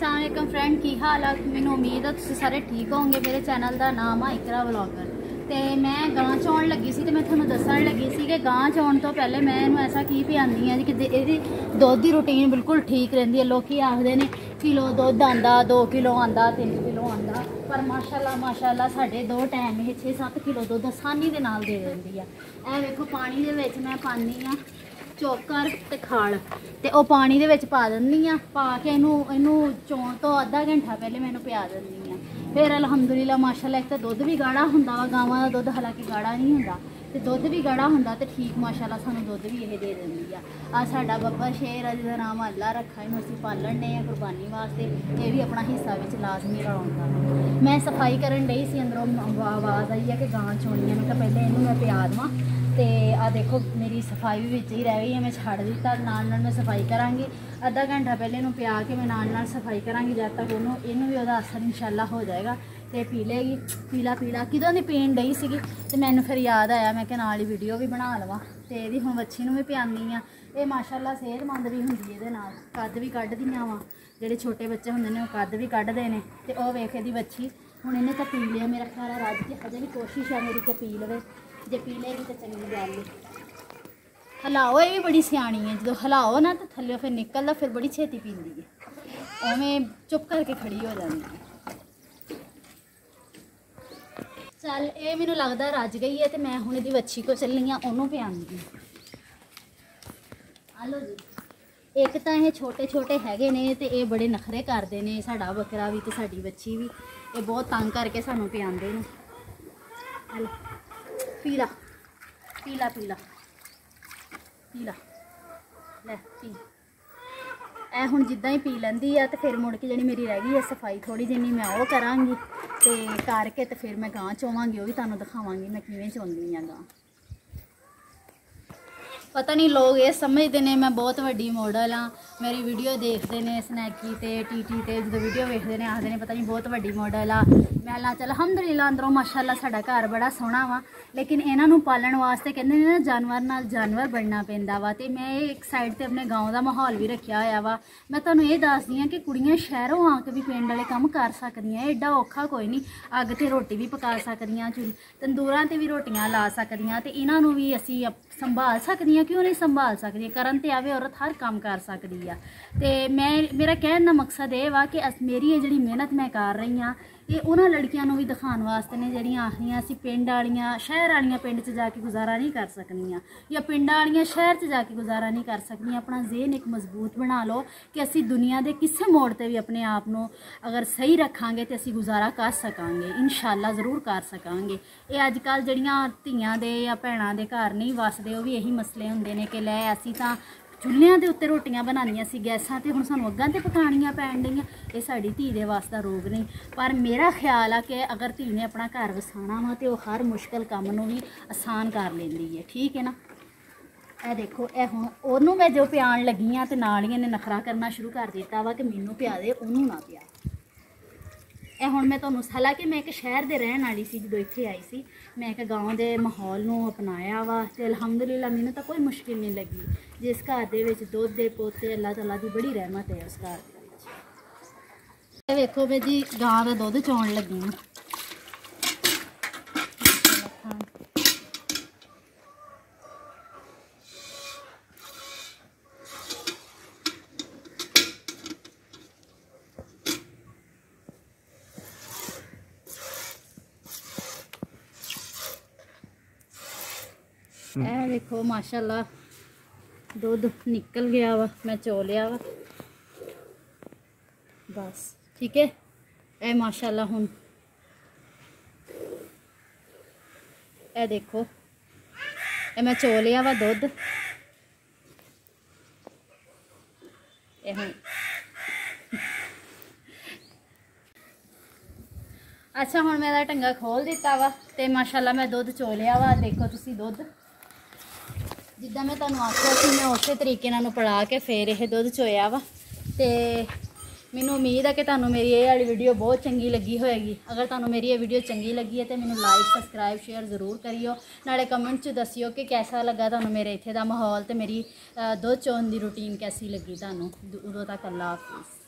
अस्सलाम वालेकुम फ्रेंड, की हाल है? मैंने उम्मीद है तुम सारे ठीक होंगे। मेरे चैनल का नाम है इकरा व्लॉगर। तो मैं गां चौन लगी सी, तो मैं थोड़ा दसन लगी सी कि गां चौन तो पहले मैं इन्हू ऐसा की पियानी है कि ये दुध की रूटीन बिल्कुल ठीक रही है। लोग आखते हैं किलो दुध आता, 2 किलो आता, 3 किलो आता, पर माशाल्लाह साढ़े 2 टाइम 6-7 किलो दुध आसानी के नाल दे देंदी है। ए वेखो पानी दे विच मैं पानी हाँ चोकर ते खाल ते ओ पानी दे विच पा दिंदी हाँ। पा के इनू चौन तो आधा घंटा पहले मैं पिया दिंदी हाँ। फिर अलहमदुलिल्लाह माशाल्लाह एक तो दुध भी गाढ़ा हुंदा वा, गावां दा दुध हालांकि गाढ़ा नहीं हुंदा, ते दुध भी गाढ़ा हुंदा ते ठीक माशाल्लाह सानू दुध भी ये दे दिंदी आ। साडा बब्बर शेर है जिहदा नाम अल्लाह रखा, इनू असीं पालन डे आ कुर्बानी वास्ते। ये भी अपना हिस्सा विच लाजमी रलाउंदा। मैं सफाई करन डई सी, अंदरों आवाज़ आई है कि गां चोनी है। मैं कहा पहले इनू मैं पिया देवां। तो आ देखो मेरी सफाई भी विच ही रह गई है, मैं छड़ दिता। नाल मैं सफाई करांगी, आधा घंटा पहले इनू पिया के मैं नाल सफाई करांगी। जब तक इनू भी वह असर इंशाल्लाह हो जाएगा तो पी लेगी। पीला किदों की पीन डई सी, तो मैनू फिर याद आया मैं कि नाल ही वीडियो भी बना लवां। तो यदी हुण बच्ची भी पियानी हाँ। ये माशाल्लाह सेहतमंद भी होंगी, ये कद भी कढ़दियाँ वा। जोड़े छोटे बच्चे होंगे ने कद भी कढ़ते हैं। तो वह वेख दी बच्ची हुण इन्हें तो पी लिया, मेरा ख्याल है रज के अजे भी कोशिश है मेरी कि पी लवे। जे पी लेगी तो चंगी गल। हलाओ, ये भी बड़ी सियाणी है, जो हलाओ ना तो थल्ले फिर निकलता, फिर बड़ी छेती पींदी है। उवें चुप करके खड़ी हो जाती है। चल ये मैनू लगता रज गई है, तो मैं हुण इहदी बच्ची को चलनी हाँ, उन्होंने पियाऊंगी। आलो जी। एक तो ये छोटे छोटे हैगे ने, तो ये बड़े नखरे करते हैं। साडा बकरा भी तो साडी बच्ची भी, ये बहुत तंग करके सानू पियाते हैं। हलो पीला पीला पीला पीला ले पी। ए हुण जिद्दां ही पी लैंदी है, तो फिर मुड़ के जी मेरी रह गई है सफाई थोड़ी जिन्नी मैं वो करांगी। तो करके तो फिर मैं गां चोवांगी, वो भी तुहानूं दिखावांगी मैं किवें चोंदी हाँ गां। पता नहीं लोग ये समझते हैं मैं बहुत वड्डी मॉडल हाँ, मेरी वीडियो देखते हैं स्नैकी ते टीटी ते जो वीडियो वेखते हैं आखते हैं पता नहीं बहुत वड्डी मॉडल आ। मैं ला चल अलहमदुलिल्लाह अंदरों माशाल्लाह साडा घर बड़ा सोहना वा, लेकिन इन्हों पालन वास्ते कहते हैं ना जानवर नाल जानवर बनना पैंदा वा। तो मैं एक साइड ते अपने गाँव का माहौल भी रखा होया वा। मैं तुहानूं ये दसदी हाँ कि कुड़ियां शहरों आके भी पिंड वाले काम कर सकदियां, एडा औखा कोई नहीं। अग ते रोटी भी पका सकदियां, तंदूरां ते भी रोटियां ला सकदियां, ते इन्हों भी असीं संभाल सकदियां। क्यों नहीं संभाल सकदी? करन ते आवे औरत हर काम कर सकती है। तो मेरा कहने का मकसद ये वा कि मेरी ये जी मेहनत मैं कर रही हाँ, ये उन्होंने लड़कियों भी दिखाने वास्ते ने जड़ियाँ आखियां असीं पिंड वालियां शहर वालियां पिंड च जाके गुजारा नहीं कर सकदियां, या पिंड वालियां शहर च जाके गुजारा नहीं कर सकदियां। अपना ज़हन एक मजबूत बना लो कि असीं दुनिया के किसी मोड़ पर भी अपने आप को अगर सही रखांगे तो असीं गुजारा कर सकांगे, इंशाअल्लाह ज़रूर कर सकांगे। ये अजकल जड़ियाँ धियां दे या भैणां दे घर नहीं वसदे, वो भी यही मसले हुंदे ने कि लै असीं तां चुल्हियां के उत्ते रोटियां बनानियां सी, गैसां ते हुण सानूं अग्गां ते पकाणियां पैण डईयां। ये साडी धी दे वास्ते रोग नहीं, पर मेरा ख्याल है कि अगर धी ने अपना घर वसाना वा तो हर मुश्किल काम नूं भी आसान कर लेंदी है। ठीक है ना? ए देखो ए हुण ओनूं मैं जो पियाण लगी हाँ, तो नाल ही इहने नखरा करना शुरू कर दिता वा कि मैनूं पिया दे, ओनूं ना पिया। ए हुण मैं तुहानूं हालांकि मैं एक शहर दे रहण वाली सी, जदों इत्थे आई सी मैं एक गाँव के माहौल नूं अपनाया वा, ते अलहमदुलिल्लाह मैनूं तां कोई मुश्किल नहीं लगी। जिस घर दे विच दुध दे पोते अल्लाह ताला दी बड़ी रहमत है उस घर दे विच। वेखो मैं जी गां दा दुध चोण लगी हाँ। ए देखो माशाल्लाह दुध निकल गया वा, मैं चो लिया वा बस। ठीक है, ए माशाल्लाह हुण ए देखो ए मैं चो लिया वा दुध। ए हुण अच्छा हुण मैं ढंगा खोल दिता वा, ते माशाल्लाह मैं दुध चो लिया वा। देखो तुसी दुध जिद्दां मैं तुहानूं आखिया सी मैं उस तरीके नाल पड़ा के फिर यह दुध चोया वा। तो मैनूं उम्मीद है कि तुहानूं मेरी ये वाली वीडियो बहुत चंगी लगी होएगी। अगर तुहानूं मेरी ये वीडियो चंगी लगी है तो मैनूं लाइक सबसक्राइब शेयर ज़रूर करियो, नाले कमेंट च दसियो कि कैसा लगा तुहानूं मेरे इत्थे दा माहौल, तो मेरी दुध चोन की रूटीन कैसी लगी तुहानूं। उदों तक अल्लाह हाफिज़।